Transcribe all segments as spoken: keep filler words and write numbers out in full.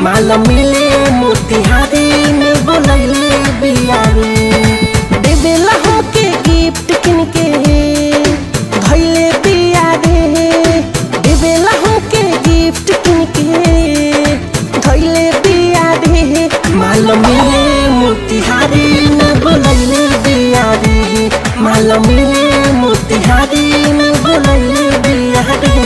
माल मिले मोतिहारी में बोलैले बिया रे। देवेला हमके गिफ्ट किन के धैले बिया रे। देवेला हमके गिफ्ट किन के धैले बिया रे। माल मिले मोतिहारी में बोलैले बिया रे। माल मिले मोतिहारी में बोलैले बिया रे।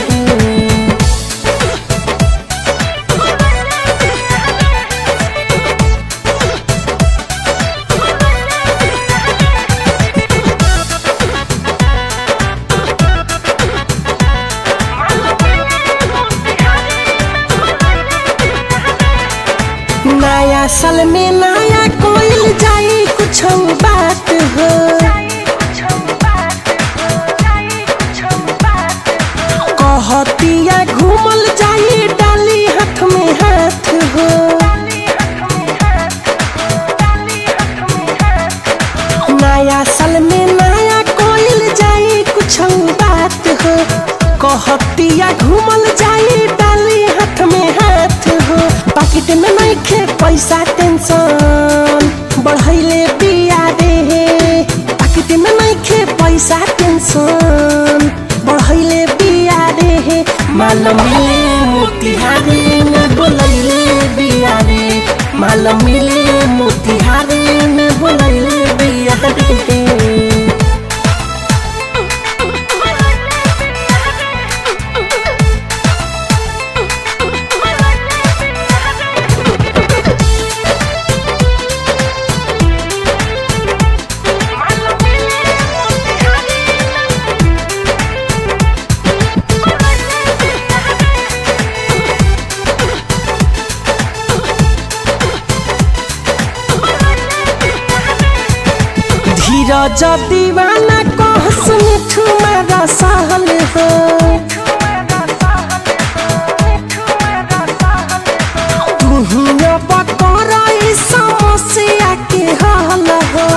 नया साल में नया कोइल जाई कुछ बात हो। कहतिया घूमल जाई डाली हाथ में हाथ हो। नया साल में नया कोइल जाई कुछ बात हो। कहतिया घूमल जाई डाली हाथ में हाथ हो। पाकिट में नइखे पैसा टेंशन बढ़ैले बिया रे। पाकिट में नइखे पैसा टेंशन बढ़ैले बिया रे। माल मिले मोतिहारी में बोलैले बिया रे। माल मिले मोतिहारी में बोलैले बिया रे। धीरज दीवाना कहस मिठू मेरा सहल हो। तुहिया बकर समस्या के हल हो।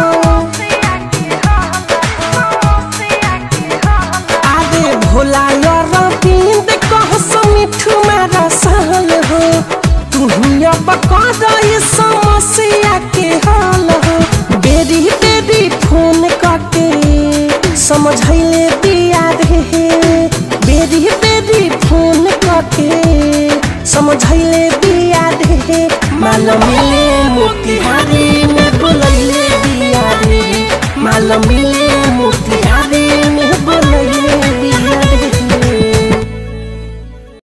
आगे भोला रविंद कहस मिठू मेरा सहल हो। तुहिया बकर समस्या के हल हो। बेरी बेरी फोन करके समझैले बिया रे। बेरी बेरी फोन करके समझैले बिया रे। माल मिले मोतिहारी में बोलैले बिया रे। माल मिले